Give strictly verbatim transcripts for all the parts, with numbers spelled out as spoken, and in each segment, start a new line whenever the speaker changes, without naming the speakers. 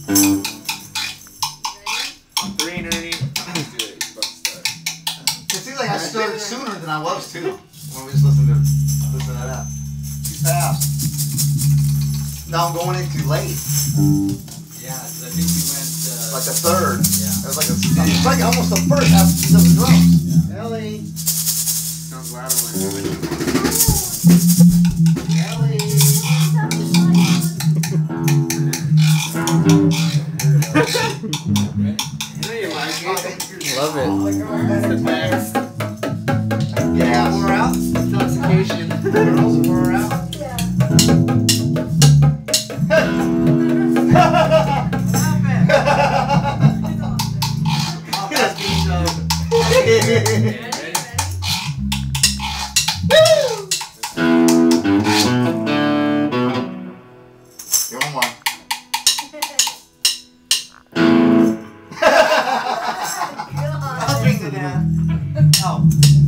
Three, ninety.
It seems like I started sooner than I was too. When we just listen to listen to that. Too fast. Now I'm going in too late.
Yeah, because I think we went uh,
Like a third.
Yeah.
It was like a, it's like almost the first half of the drums.
Yeah.
Ellie.
Sounds louder when I do it.
Ellie.
Love it.
That's the best.
Yeah.
We're out. Intoxication. Girls, we're out.
Give him one. I'll drink it down. Oh.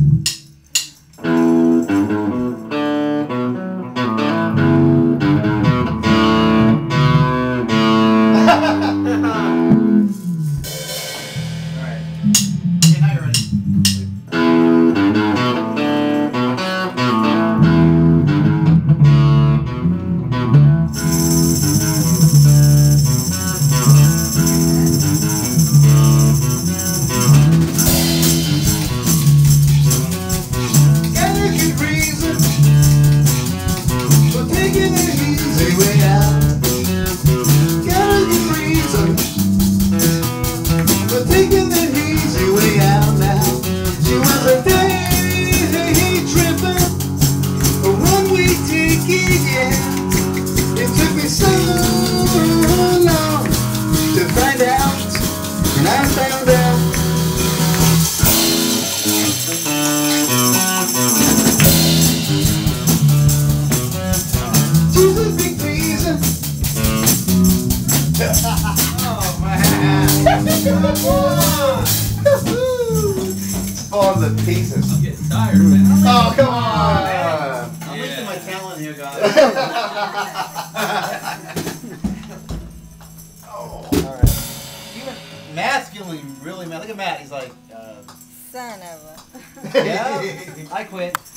Falling to pieces.
I'm getting tired, man.
Oh, come on!
I'm wasting my talent here, guys.
Oh.
Alright. Even Matt's feeling really mad. Look at Matt. He's like, uh,
Son of a.
yeah, I quit.